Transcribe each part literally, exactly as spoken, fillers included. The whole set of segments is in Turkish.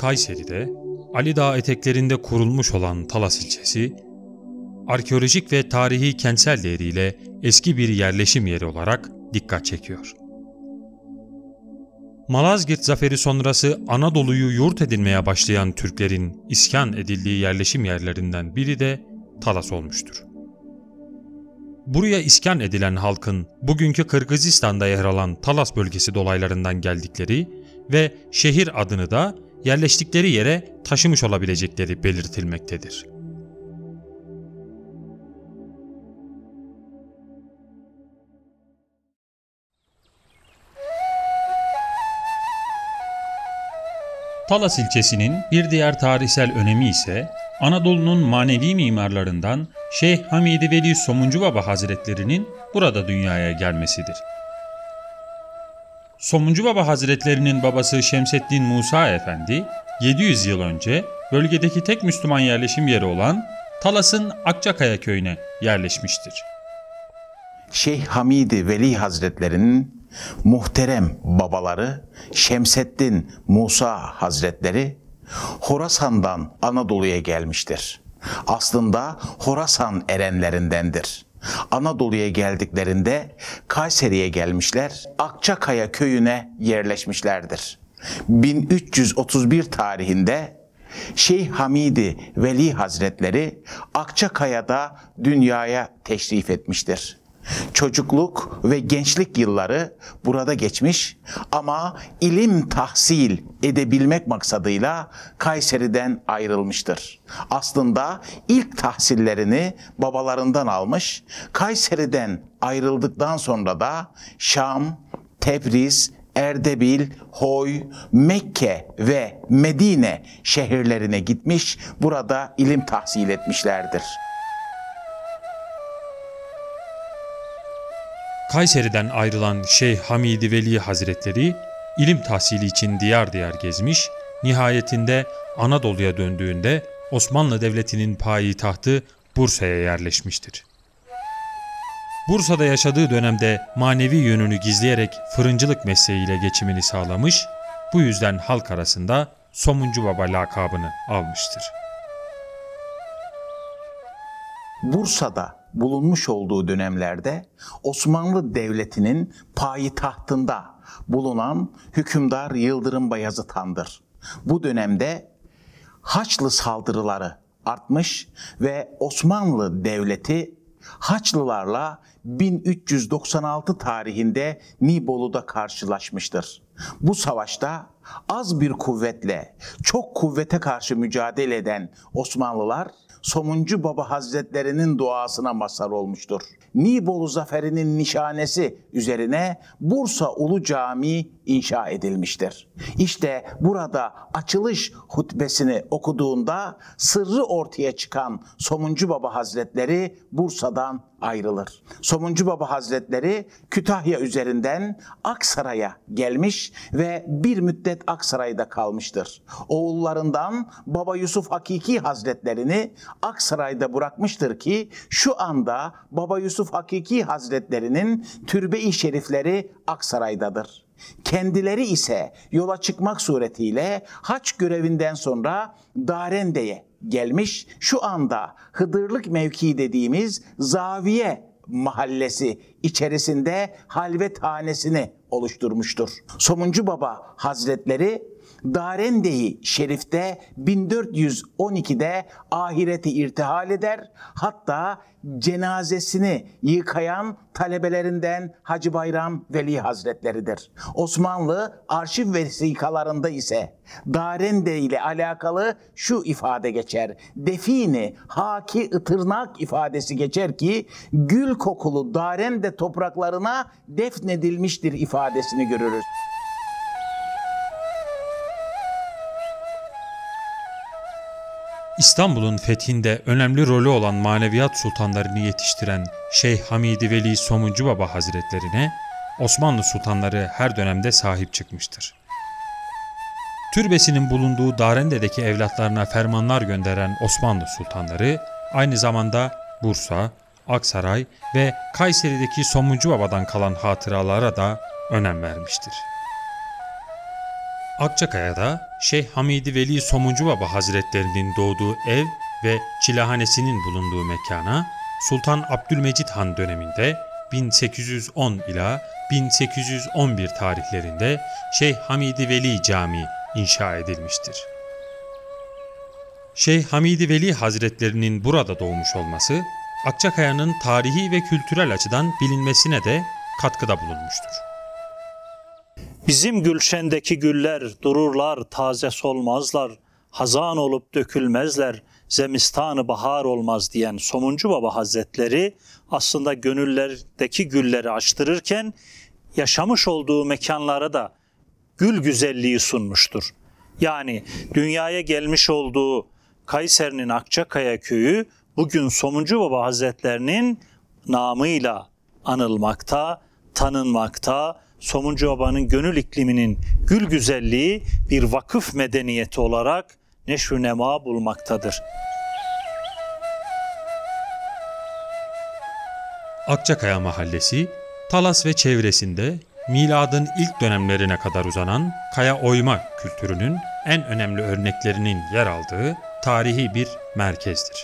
Kayseri'de Ali Dağı eteklerinde kurulmuş olan Talas ilçesi, arkeolojik ve tarihi kentsel değeriyle eski bir yerleşim yeri olarak dikkat çekiyor. Malazgirt Zaferi sonrası Anadolu'yu yurt edinmeye başlayan Türklerin iskan edildiği yerleşim yerlerinden biri de Talas olmuştur. Buraya iskan edilen halkın bugünkü Kırgızistan'da yer alan Talas bölgesi dolaylarından geldikleri ve şehir adını da yerleştikleri yere taşımış olabilecekleri belirtilmektedir. Talas ilçesinin bir diğer tarihsel önemi ise Anadolu'nun manevi mimarlarından Şeyh Hamidi Veli Somuncu Baba Hazretleri'nin burada dünyaya gelmesidir. Somuncu Baba Hazretlerinin babası Şemseddin Musa Efendi, yedi yüz yıl önce bölgedeki tek Müslüman yerleşim yeri olan Talas'ın Akçakaya köyüne yerleşmiştir. Şeyh Hamidi Veli Hazretleri'nin muhterem babaları Şemseddin Musa Hazretleri Horasan'dan Anadolu'ya gelmiştir. Aslında Horasan erenlerindendir. Anadolu'ya geldiklerinde Kayseri'ye gelmişler, Akçakaya köyüne yerleşmişlerdir. bin üç yüz otuz bir tarihinde Şeyh Hamidi Veli Hazretleri Akçakaya'da dünyaya teşrif etmiştir. Çocukluk ve gençlik yılları burada geçmiş ama ilim tahsil edebilmek maksadıyla Kayseri'den ayrılmıştır. Aslında ilk tahsillerini babalarından almış, Kayseri'den ayrıldıktan sonra da Şam, Tebriz, Erdebil, Hoy, Mekke ve Medine şehirlerine gitmiş, burada ilim tahsil etmişlerdir. Kayseri'den ayrılan Şeyh Hamidi Veli Hazretleri ilim tahsili için diyar diyar gezmiş, nihayetinde Anadolu'ya döndüğünde Osmanlı Devleti'nin payitahtı Bursa'ya yerleşmiştir. Bursa'da yaşadığı dönemde manevi yönünü gizleyerek fırıncılık mesleğiyle geçimini sağlamış, bu yüzden halk arasında Somuncu Baba lakabını almıştır. Bursa'da bulunmuş olduğu dönemlerde Osmanlı Devleti'nin payitahtında bulunan hükümdar Yıldırım Bayezid Han'dır. Bu dönemde Haçlı saldırıları artmış ve Osmanlı Devleti Haçlılarla bin üç yüz doksan altı tarihinde Nibolu'da karşılaşmıştır. Bu savaşta az bir kuvvetle çok kuvvete karşı mücadele eden Osmanlılar Somuncu Baba Hazretlerinin duasına mazhar olmuştur. Nibolu zaferinin nişanesi üzerine Bursa Ulu Camii inşa edilmiştir. İşte burada açılış hutbesini okuduğunda sırrı ortaya çıkan Somuncu Baba Hazretleri Bursa'dan ayrılır. Somuncu Baba Hazretleri Kütahya üzerinden Aksaray'a gelmiş ve bir müddet Aksaray'da kalmıştır. Oğullarından Baba Yusuf Hakiki Hazretlerini Aksaray'da bırakmıştır ki şu anda Baba Yusuf Hakiki Hazretlerinin türbe-i şerifleri Aksaray'dadır. Kendileri ise yola çıkmak suretiyle haç görevinden sonra Darende'ye gelmiş, şu anda Hıdırlık mevkii dediğimiz Zaviye mahallesi içerisinde halvethanesini oluşturmuştur. Somuncu Baba Hazretleri Darende'yi Şerif'te bin dört yüz on ikide ahireti irtihal eder. Hatta cenazesini yıkayan talebelerinden Hacı Bayram Veli Hazretleridir. Osmanlı arşiv vesikalarında ise Darende ile alakalı şu ifade geçer. Defini haki ıtırnak ifadesi geçer ki gül kokulu Darende topraklarına defnedilmiştir ifadesini görürüz. İstanbul'un fethinde önemli rolü olan maneviyat sultanlarını yetiştiren Şeyh Hamidi Veli Somuncu Baba Hazretlerine Osmanlı sultanları her dönemde sahip çıkmıştır. Türbesinin bulunduğu Darende'deki evlatlarına fermanlar gönderen Osmanlı sultanları aynı zamanda Bursa, Aksaray ve Kayseri'deki Somuncu Baba'dan kalan hatıralara da önem vermiştir. Akçakaya'da Şeyh Hamidi Veli Somuncu Baba Hazretlerinin doğduğu ev ve çilehanesinin bulunduğu mekana Sultan Abdülmecit Han döneminde bin sekiz yüz on ila bin sekiz yüz on bir tarihlerinde Şeyh Hamidi Veli Camii inşa edilmiştir. Şeyh Hamidi Veli Hazretlerinin burada doğmuş olması, Akçakaya'nın tarihi ve kültürel açıdan bilinmesine de katkıda bulunmuştur. Bizim gülşendeki güller dururlar, taze solmazlar, hazan olup dökülmezler, zemistanı bahar olmaz diyen Somuncu Baba Hazretleri aslında gönüllerdeki gülleri açtırırken yaşamış olduğu mekanlara da gül güzelliği sunmuştur. Yani dünyaya gelmiş olduğu Kayseri'nin Akçakaya köyü bugün Somuncu Baba Hazretlerinin namıyla anılmakta, tanınmakta. Somuncu Baba'nın gönül ikliminin gül güzelliği bir vakıf medeniyeti olarak neşr-ü nema bulmaktadır. Akçakaya Mahallesi, Talas ve çevresinde miladın ilk dönemlerine kadar uzanan kaya oyma kültürünün en önemli örneklerinin yer aldığı tarihi bir merkezdir.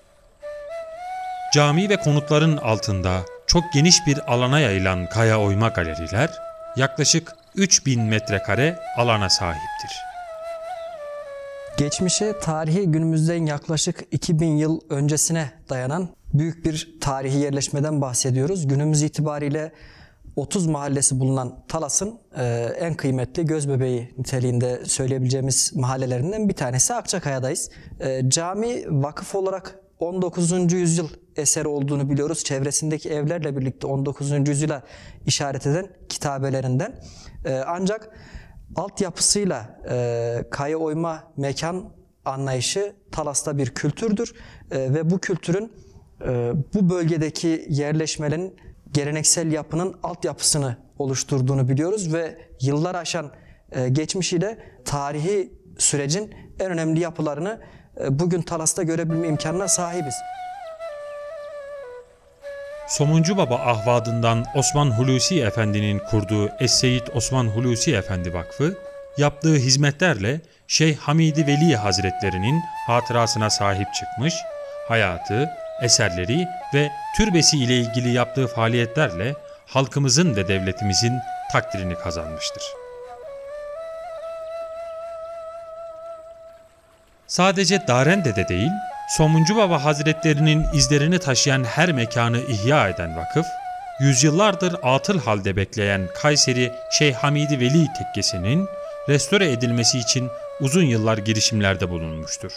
Cami ve konutların altında çok geniş bir alana yayılan kaya oyma galeriler yaklaşık üç bin metrekare alana sahiptir. Geçmişe, tarihi günümüzden yaklaşık iki bin yıl öncesine dayanan büyük bir tarihi yerleşmeden bahsediyoruz. Günümüz itibariyle otuz mahallesi bulunan Talas'ın en kıymetli gözbebeği niteliğinde söyleyebileceğimiz mahallelerinden bir tanesi Akçakaya'dayız. Cami vakıf olarak on dokuzuncu yüzyıl eseri olduğunu biliyoruz. Çevresindeki evlerle birlikte on dokuzuncu yüzyıla işaret eden kitabelerinden. Ancak altyapısıyla kaya oyma mekan anlayışı Talas'ta bir kültürdür. Ve bu kültürün bu bölgedeki yerleşmelerin geleneksel yapının altyapısını oluşturduğunu biliyoruz ve yıllar aşan geçmişiyle tarihi sürecin en önemli yapılarını bugün Talas'ta görebilme imkanına sahibiz. Somuncu Baba ahvadından Osman Hulusi Efendi'nin kurduğu Es-Seyyid Osman Hulusi Efendi Vakfı, yaptığı hizmetlerle Şeyh Hamidi Veli Hazretlerinin hatırasına sahip çıkmış, hayatı, eserleri ve türbesi ile ilgili yaptığı faaliyetlerle halkımızın ve devletimizin takdirini kazanmıştır. Sadece Darende'de değil, Somuncu Baba Hazretlerinin izlerini taşıyan her mekanı ihya eden vakıf, yüzyıllardır atıl halde bekleyen Kayseri Şeyh Hamidi Veli Tekkesi'nin restore edilmesi için uzun yıllar girişimlerde bulunmuştur.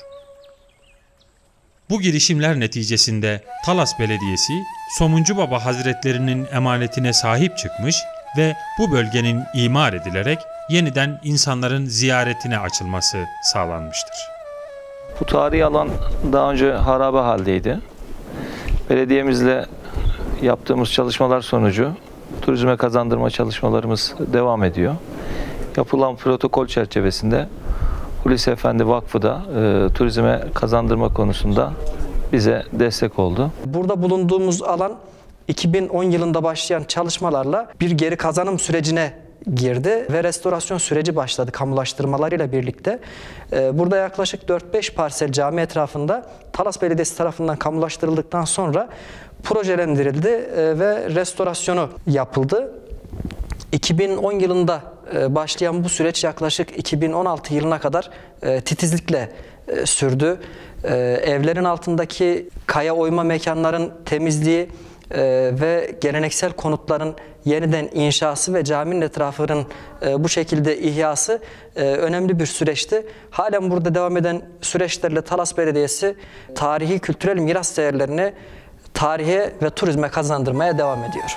Bu girişimler neticesinde Talas Belediyesi, Somuncu Baba Hazretlerinin emanetine sahip çıkmış ve bu bölgenin imar edilerek yeniden insanların ziyaretine açılması sağlanmıştır. Bu tarihi alan daha önce harabe haldeydi. Belediyemizle yaptığımız çalışmalar sonucu turizme kazandırma çalışmalarımız devam ediyor. Yapılan protokol çerçevesinde Hulusi Efendi Vakfı da e, turizme kazandırma konusunda bize destek oldu. Burada bulunduğumuz alan iki bin on yılında başlayan çalışmalarla bir geri kazanım sürecine girdi ve restorasyon süreci başladı kamulaştırmalarıyla birlikte. Burada yaklaşık dört beş parsel cami etrafında Talas Belediyesi tarafından kamulaştırıldıktan sonra projelendirildi ve restorasyonu yapıldı. iki bin on yılında başlayan bu süreç yaklaşık iki bin on altı yılına kadar titizlikle sürdü. Evlerin altındaki kaya oyma mekanların temizliği ve geleneksel konutların yeniden inşası ve caminin etrafının bu şekilde ihyası önemli bir süreçti. Halen burada devam eden süreçlerle Talas Belediyesi tarihi kültürel miras değerlerini tarihe ve turizme kazandırmaya devam ediyor.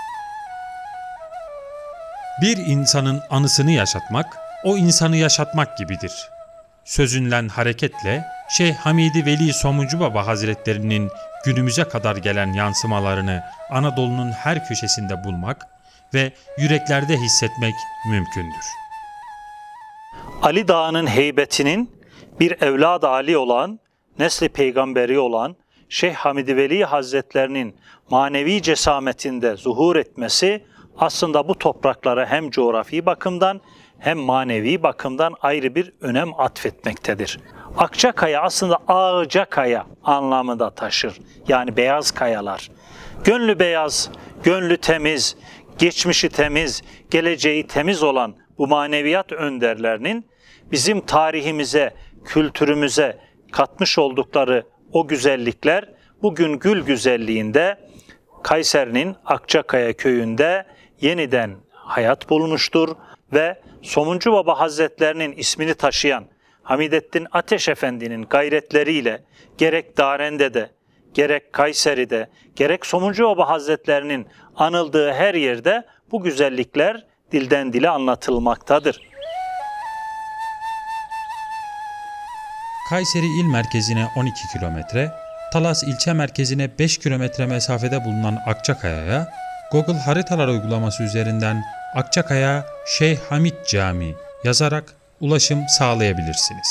Bir insanın anısını yaşatmak, o insanı yaşatmak gibidir. Sözünden hareketle Şeyh Hamidi Veli Somuncu Baba Hazretlerinin günümüze kadar gelen yansımalarını Anadolu'nun her köşesinde bulmak ve yüreklerde hissetmek mümkündür. Ali Dağı'nın heybetinin bir evlad-ı Ali olan, nesli peygamberi olan Şeyh Hamidi Veli Hazretlerinin manevi cesametinde zuhur etmesi aslında bu topraklara hem coğrafi bakımdan hem manevi bakımdan ayrı bir önem atfetmektedir. Akçakaya aslında ağaca kaya anlamı da taşır. Yani beyaz kayalar. Gönlü beyaz, gönlü temiz, geçmişi temiz, geleceği temiz olan bu maneviyat önderlerinin bizim tarihimize, kültürümüze katmış oldukları o güzellikler bugün gül güzelliğinde Kayseri'nin Akçakaya köyünde yeniden hayat bulmuştur ve Somuncu Baba Hazretlerinin ismini taşıyan Hamidettin Ateş Efendi'nin gayretleriyle gerek Darende'de, gerek Kayseri'de, gerek Somuncu Baba Hazretlerinin anıldığı her yerde bu güzellikler dilden dile anlatılmaktadır. Kayseri il merkezine on iki kilometre, Talas ilçe merkezine beş kilometre mesafede bulunan Akçakaya'ya Google haritalar uygulaması üzerinden Akçakaya Şeyh Hamid Camii yazarak ulaşım sağlayabilirsiniz.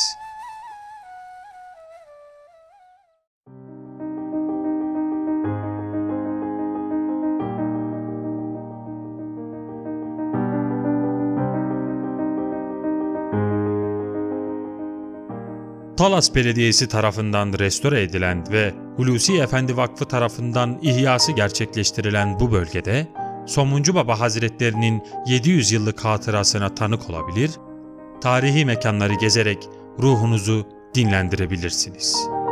Talas Belediyesi tarafından restore edilen ve Hulusi Efendi Vakfı tarafından ihyası gerçekleştirilen bu bölgede Somuncu Baba Hazretlerinin yedi yüz yıllık hatırasına tanık olabilir, tarihi mekanları gezerek ruhunuzu dinlendirebilirsiniz.